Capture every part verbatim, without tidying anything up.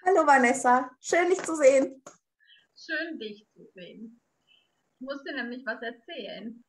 Hallo Vanessa, schön dich zu sehen. Schön, dich zu sehen. Ich muss dir nämlich was erzählen.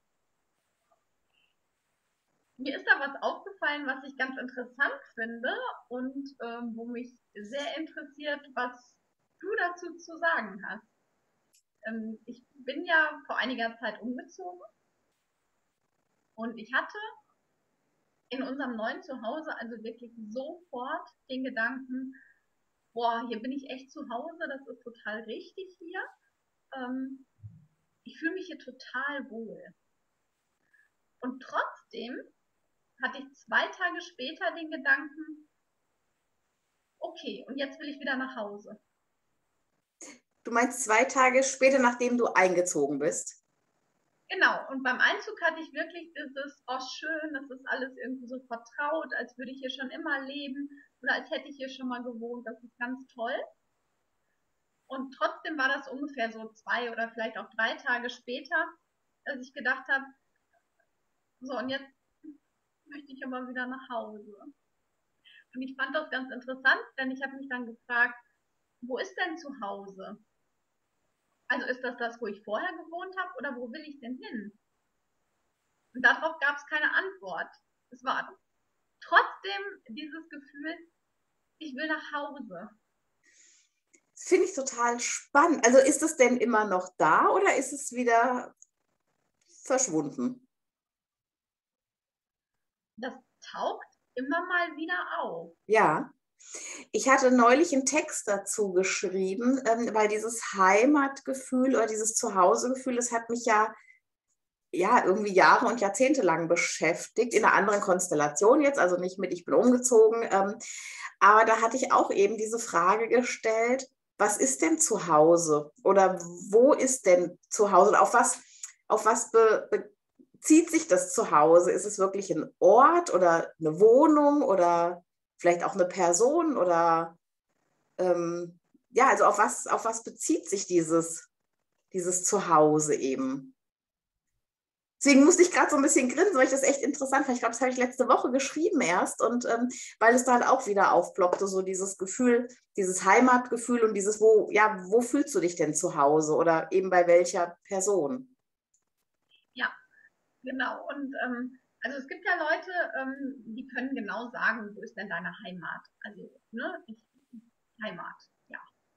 Mir ist da was aufgefallen, was ich ganz interessant finde und ähm, wo mich sehr interessiert, was du dazu zu sagen hast. Ähm, ich bin ja vor einiger Zeit umgezogen und ich hatte in unserem neuen Zuhause also wirklich sofort den Gedanken, boah, hier bin ich echt zu Hause, das ist total richtig hier. Ähm, Ich fühle mich hier total wohl. Und trotzdem hatte ich zwei Tage später den Gedanken, okay, und jetzt will ich wieder nach Hause. Du meinst zwei Tage später, nachdem du eingezogen bist? Genau, und beim Einzug hatte ich wirklich dieses, oh schön, das ist alles irgendwie so vertraut, als würde ich hier schon immer leben oder als hätte ich hier schon mal gewohnt, das ist ganz toll. Und trotzdem war das ungefähr so zwei oder vielleicht auch drei Tage später, dass ich gedacht habe, so und jetzt möchte ich aber wieder nach Hause. Und ich fand das ganz interessant, denn ich habe mich dann gefragt, wo ist denn zu Hause? Also ist das das, wo ich vorher gewohnt habe oder wo will ich denn hin? Und darauf gab es keine Antwort. Es war trotzdem dieses Gefühl, ich will nach Hause. Das finde ich total spannend. Also ist es denn immer noch da oder ist es wieder verschwunden? Das taucht immer mal wieder auf. Ja, ich hatte neulich einen Text dazu geschrieben, ähm, weil dieses Heimatgefühl oder dieses Zuhausegefühl, das hat mich ja, ja irgendwie Jahre und Jahrzehnte lang beschäftigt, in einer anderen Konstellation jetzt, also nicht mit, ich bin umgezogen, ähm, aber da hatte ich auch eben diese Frage gestellt, was ist denn zu Hause? Oder wo ist denn zu Hause? Und auf was, auf was be, bezieht sich das Zuhause? Ist es wirklich ein Ort oder eine Wohnung oder vielleicht auch eine Person? Oder ähm, ja, also auf was, auf was bezieht sich dieses, dieses Zuhause eben? Deswegen musste ich gerade so ein bisschen grinsen, weil ich das echt interessant fand. Ich glaube, das habe ich letzte Woche geschrieben erst und ähm, weil es da halt auch wieder aufploppte, so dieses Gefühl, dieses Heimatgefühl und dieses, wo, ja, wo fühlst du dich denn zu Hause oder eben bei welcher Person? Ja, genau. Und ähm, also es gibt ja Leute, ähm, die können genau sagen, wo ist denn deine Heimat? Also, ne, ich, Heimat, ja.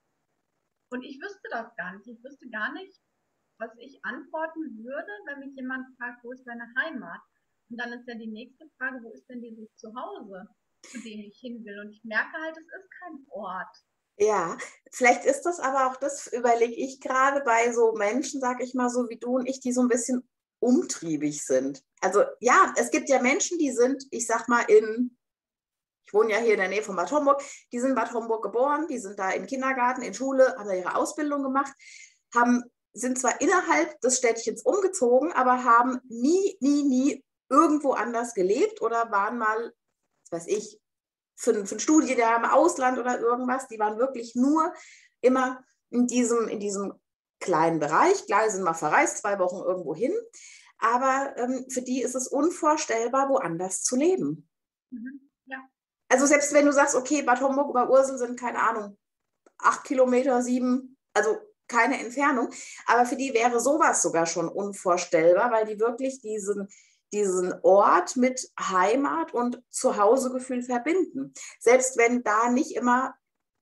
Und ich wüsste das gar nicht. Ich wüsste gar nicht, was ich antworten würde, wenn mich jemand fragt, wo ist deine Heimat? Und dann ist ja die nächste Frage, wo ist denn dieses Zuhause, zu dem ich hin will? Und ich merke halt, es ist kein Ort. Ja, vielleicht ist das aber auch, das überlege ich gerade bei so Menschen, sag ich mal so wie du und ich, die so ein bisschen umtriebig sind. Also ja, es gibt ja Menschen, die sind, ich sag mal, in ich wohne ja hier in der Nähe von Bad Homburg, die sind in Bad Homburg geboren, die sind da im Kindergarten, in Schule, haben da ihre Ausbildung gemacht, haben, sind zwar innerhalb des Städtchens umgezogen, aber haben nie, nie, nie irgendwo anders gelebt oder waren mal, was weiß ich, für, für ein Studienjahr im Ausland oder irgendwas. Die waren wirklich nur immer in diesem, in diesem kleinen Bereich. Klar, sind mal verreist, zwei Wochen irgendwo hin, aber ähm, für die ist es unvorstellbar, woanders zu leben. Mhm. Ja, Also selbst wenn du sagst, okay, Bad Homburg über Ursel sind, keine Ahnung, acht Kilometer, sieben, also keine Entfernung. Aber für die wäre sowas sogar schon unvorstellbar, weil die wirklich diesen, diesen Ort mit Heimat und Zuhausegefühl verbinden. Selbst wenn da nicht immer,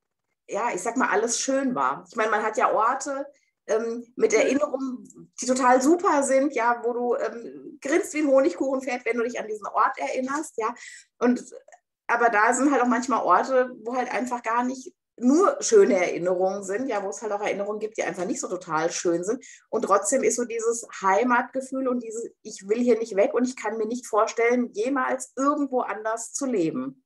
ja, ich sag mal, alles schön war. Ich meine, man hat ja Orte ähm, mit Erinnerungen, die total super sind, ja, wo du ähm, grinst wie ein Honigkuchenpferd, wenn du dich an diesen Ort erinnerst, ja. Und aber da sind halt auch manchmal Orte, wo halt einfach gar nicht nur schöne Erinnerungen sind, ja, wo es halt auch Erinnerungen gibt, die einfach nicht so total schön sind. Und trotzdem ist so dieses Heimatgefühl und dieses, ich will hier nicht weg und ich kann mir nicht vorstellen, jemals irgendwo anders zu leben.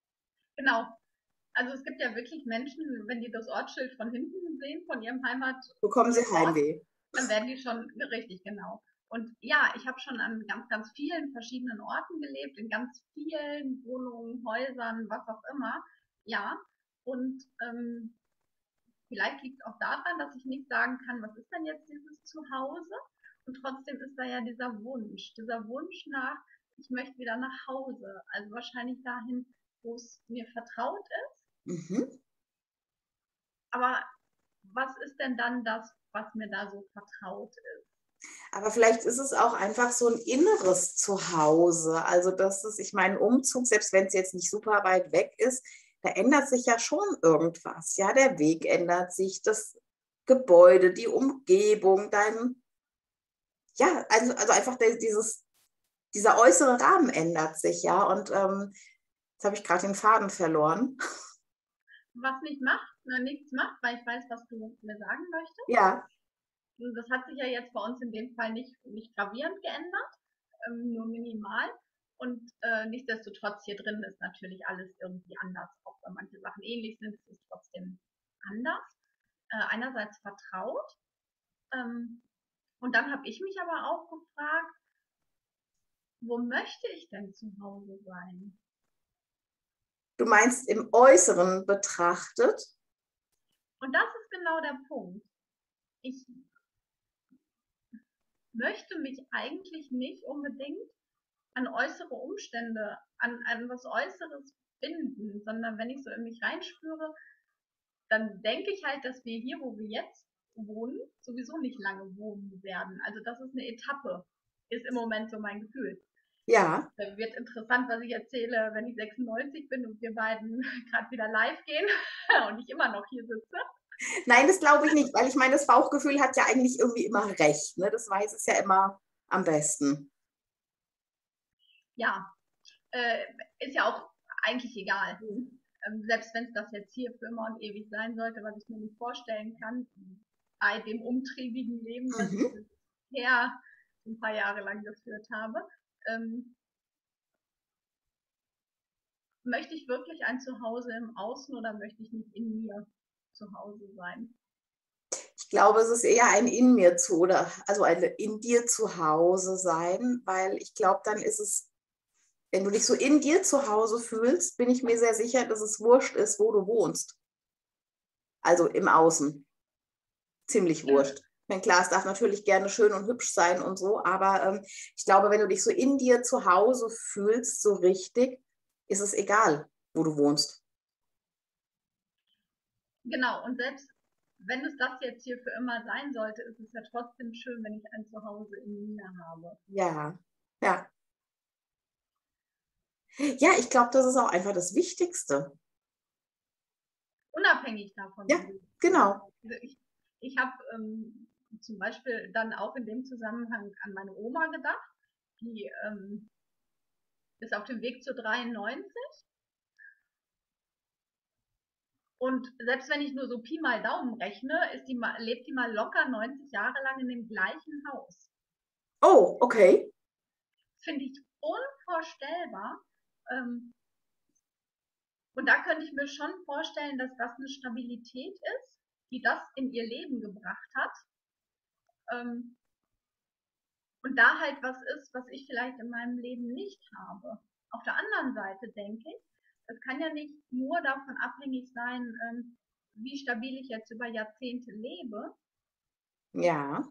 genau. Also es gibt ja wirklich Menschen, wenn die das Ortsschild von hinten sehen, von ihrem Heimatort, Bekommen sie Heimweh. dann werden die schon richtig genau. Und ja, ich habe schon an ganz, ganz vielen verschiedenen Orten gelebt, in ganz vielen Wohnungen, Häusern, was auch immer. Ja, und ähm, vielleicht liegt es auch daran, dass ich nicht sagen kann, was ist denn jetzt dieses Zuhause? Und trotzdem ist da ja dieser Wunsch, dieser Wunsch nach, ich möchte wieder nach Hause. Also wahrscheinlich dahin, wo es mir vertraut ist. Mhm. aber was ist denn dann das, was mir da so vertraut ist? Aber vielleicht ist es auch einfach so ein inneres Zuhause. Also das ist, ich meine, Umzug, selbst wenn es jetzt nicht super weit weg ist, da ändert sich ja schon irgendwas. Ja, der Weg ändert sich, das Gebäude, die Umgebung, dein, ja, also, also einfach der, dieses, dieser äußere Rahmen ändert sich, ja. Und ähm, jetzt habe ich gerade den Faden verloren. Was nicht macht, ne, nichts macht, weil ich weiß, was du mir sagen möchtest. Ja, Das hat sich ja jetzt bei uns in dem Fall nicht, nicht gravierend geändert, ähm, nur minimal. Und äh, nichtsdestotrotz hier drin ist natürlich alles irgendwie anders. Auch wenn manche Sachen ähnlich sind, ist es trotzdem anders. Äh, einerseits vertraut. Ähm, und dann habe ich mich aber auch gefragt, wo möchte ich denn zu Hause sein? du meinst im Äußeren betrachtet? Und das ist genau der Punkt. Ich möchte mich eigentlich nicht unbedingt an äußere Umstände, an, an was Äußeres binden, sondern wenn ich so in mich reinspüre, dann denke ich halt, dass wir hier, wo wir jetzt wohnen, sowieso nicht lange wohnen werden. Also das ist eine Etappe, ist im Moment so mein Gefühl. Ja. Da wird interessant, was ich erzähle, wenn ich sechsundneunzig bin und wir beiden gerade wieder live gehen und ich immer noch hier sitze. Nein, das glaube ich nicht, weil ich meine, das Bauchgefühl hat ja eigentlich irgendwie immer recht. Ne? Das weiß es ja immer am besten. Ja, äh, ist ja auch eigentlich egal. Ähm, selbst wenn es das jetzt hier für immer und ewig sein sollte, was ich mir nicht vorstellen kann, bei dem umtriebigen Leben, was ich Mhm. bisher ein paar Jahre lang geführt habe, ähm, möchte ich wirklich ein Zuhause im Außen oder möchte ich nicht in mir zu Hause sein? Ich glaube, es ist eher ein in mir zu oder also ein in dir zu Hause sein, weil ich glaube, dann ist es, wenn du dich so in dir zu Hause fühlst, bin ich mir sehr sicher, dass es wurscht ist, wo du wohnst. Also im Außen. Ziemlich Im, wurscht. Ich meine, klar, es darf natürlich gerne schön und hübsch sein und so, aber ähm, ich glaube, wenn du dich so in dir zu Hause fühlst, so richtig, ist es egal, wo du wohnst. genau, und selbst wenn es das jetzt hier für immer sein sollte, ist es ja trotzdem schön, wenn ich ein Zuhause in mir habe. Ja, ja. Ja, ich glaube, das ist auch einfach das Wichtigste. Unabhängig davon, Ja, wie du genau. also ich, ich habe ähm, zum Beispiel dann auch in dem Zusammenhang an meine Oma gedacht, die ähm, ist auf dem Weg zu dreiundneunzig und selbst wenn ich nur so Pi mal Daumen rechne, ist die mal, lebt die mal locker neunzig Jahre lang in dem gleichen Haus. Oh, okay. Finde ich unvorstellbar. Ähm, und da könnte ich mir schon vorstellen, dass das eine Stabilität ist, die das in ihr Leben gebracht hat. Ähm, Und da halt was ist, was ich vielleicht in meinem Leben nicht habe. Auf der anderen Seite denke ich, es kann ja nicht nur davon abhängig sein, ähm, wie stabil ich jetzt über Jahrzehnte lebe, Ja,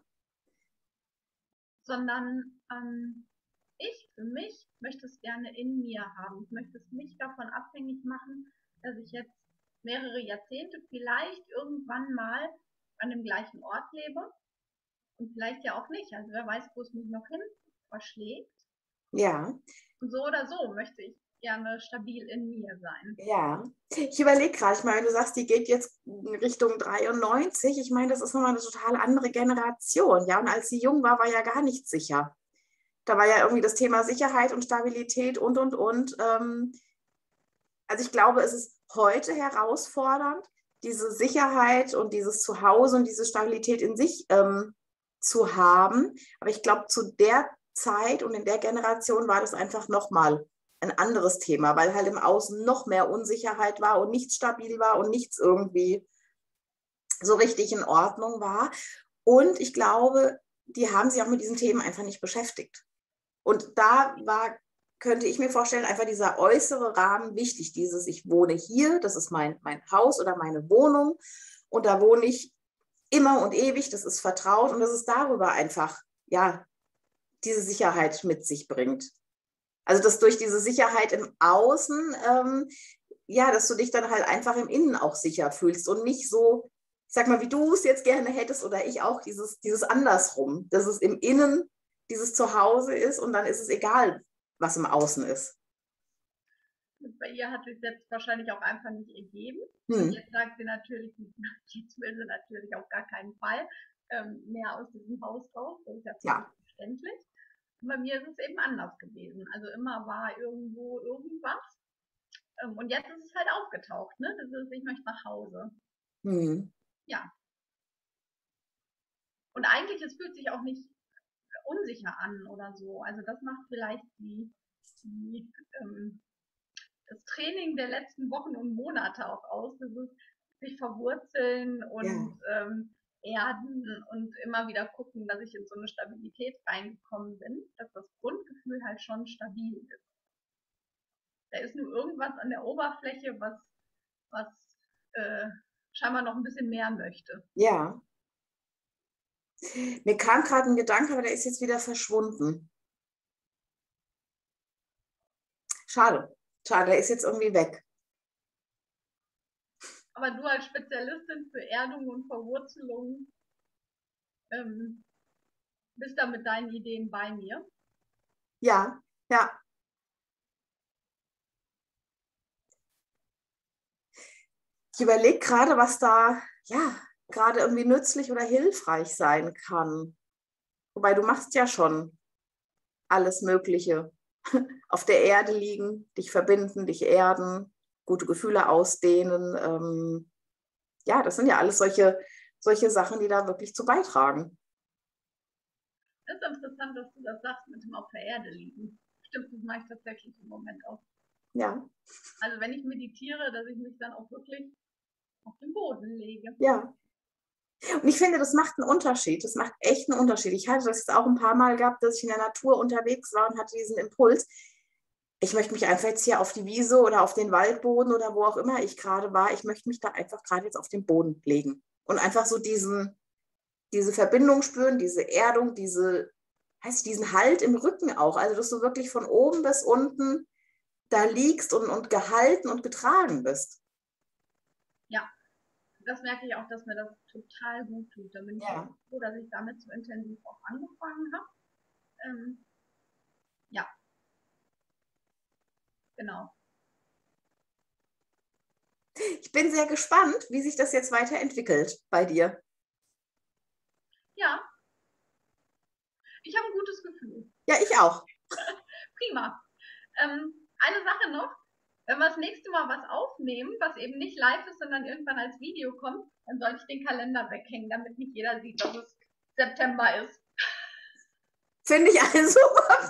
sondern ähm, ich für mich möchte es gerne in mir haben. Ich möchte es nicht davon abhängig machen, dass ich jetzt mehrere Jahrzehnte vielleicht irgendwann mal an dem gleichen Ort lebe und vielleicht ja auch nicht. Also wer weiß, wo es mich noch hin verschlägt. ja, Und so oder so möchte ich gerne stabil in mir sein. ja. Ich überlege gerade, ich meine, du sagst, die geht jetzt Richtung dreiundneunzig. Ich meine, das ist nochmal eine total andere Generation. Ja, und als sie jung war, war ja gar nichts sicher. Da war ja irgendwie das Thema Sicherheit und Stabilität und, und, und. Ähm, also ich glaube, es ist heute herausfordernd, diese Sicherheit und dieses Zuhause und diese Stabilität in sich ähm, zu haben. Aber ich glaube, zu der Zeit und in der Generation war das einfach nochmal ein anderes Thema, weil halt im Außen noch mehr Unsicherheit war und nichts stabil war und nichts irgendwie so richtig in Ordnung war. Und ich glaube, die haben sich auch mit diesen Themen einfach nicht beschäftigt. Und da war, könnte ich mir vorstellen, einfach dieser äußere Rahmen wichtig. Dieses, ich wohne hier, das ist mein, mein Haus oder meine Wohnung und da wohne ich immer und ewig, das ist vertraut und dass es darüber einfach, ja, diese Sicherheit mit sich bringt. Also, dass durch diese Sicherheit im Außen, ähm, ja, dass du dich dann halt einfach im Innen auch sicher fühlst und nicht so ich sag mal, wie du es jetzt gerne hättest oder ich auch, dieses, dieses andersrum, dass es im Innen dieses Zuhause ist und dann ist es egal, was im Außen ist. Und bei ihr hat sich selbst wahrscheinlich auch einfach nicht ergeben. Hm. Und jetzt sagt sie natürlich, jetzt will sie natürlich auf gar keinen Fall ähm, mehr aus diesem Haus raus. Das ist ja völlig Ja. verständlich. Und bei mir ist es eben anders gewesen. Also immer war irgendwo irgendwas. Ähm, und jetzt ist es halt aufgetaucht, ne? Das ist, ich möchte nach Hause. Hm. Ja. Und eigentlich, es fühlt sich auch nicht unsicher an oder so. Also das macht vielleicht die, die ähm, das Training der letzten Wochen und Monate auch aus, dieses sich verwurzeln und Ja. ähm, erden und immer wieder gucken, dass ich in so eine Stabilität reingekommen bin, dass das Grundgefühl halt schon stabil ist. Da ist nur irgendwas an der Oberfläche, was, was äh, scheinbar noch ein bisschen mehr möchte. Ja. Mir kam gerade ein Gedanke, aber der ist jetzt wieder verschwunden. Schade. Schade, der ist jetzt irgendwie weg. Aber du als Spezialistin für Erdung und Verwurzelung ähm, bist da mit deinen Ideen bei mir. Ja, ja. Ich überlege gerade, was da ja gerade irgendwie nützlich oder hilfreich sein kann. Wobei du machst ja schon alles Mögliche. Auf der Erde liegen, dich verbinden, dich erden, gute Gefühle ausdehnen. Ähm, ja, das sind ja alles solche, solche Sachen, die da wirklich zu beitragen. Das ist interessant, dass du das sagst mit dem auf der Erde liegen. Stimmt, das mache ich tatsächlich im Moment auch. Ja. Also wenn ich meditiere, dass ich mich dann auch wirklich auf den Boden lege. Ja. Und ich finde, das macht einen Unterschied. Das macht echt einen Unterschied. Ich hatte das jetzt auch ein paar Mal gehabt, dass ich in der Natur unterwegs war und hatte diesen Impuls. Ich möchte mich einfach jetzt hier auf die Wiese oder auf den Waldboden oder wo auch immer ich gerade war, ich möchte mich da einfach gerade jetzt auf den Boden legen und einfach so diesen, diese Verbindung spüren, diese Erdung, diese, heißt diesen Halt im Rücken auch. Also, dass du wirklich von oben bis unten da liegst und, und gehalten und getragen bist. Ja, das merke ich auch, dass mir das total gut tut. Da bin ich Ja. froh, dass ich damit so intensiv auch angefangen habe. Ähm, ja, genau. Ich bin sehr gespannt, wie sich das jetzt weiterentwickelt bei dir. Ja, ich habe ein gutes Gefühl. Ja, ich auch. Prima. Ähm, eine Sache noch. Wenn wir das nächste Mal was aufnehmen, was eben nicht live ist, sondern irgendwann als Video kommt, dann sollte ich den Kalender weghängen, damit nicht jeder sieht, dass es September ist. Finde ich eine super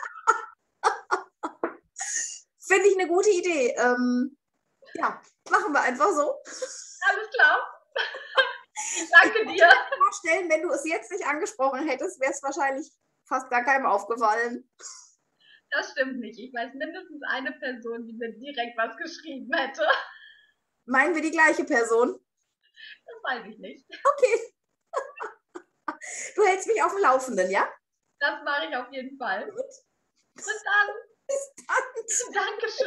Finde ich eine gute Idee. Ähm, ja, machen wir einfach so. Alles klar. Ich danke ich dir. Ich vorstellen, wenn du es jetzt nicht angesprochen hättest, wäre es wahrscheinlich fast gar keinem aufgefallen. Das stimmt nicht. Ich weiß mindestens eine Person, die mir direkt was geschrieben hätte. Meinen wir die gleiche Person? Das weiß ich nicht. Okay. Du hältst mich auf dem Laufenden, ja? Das mache ich auf jeden Fall. Gut. Bis dann. Bis dann. Dankeschön.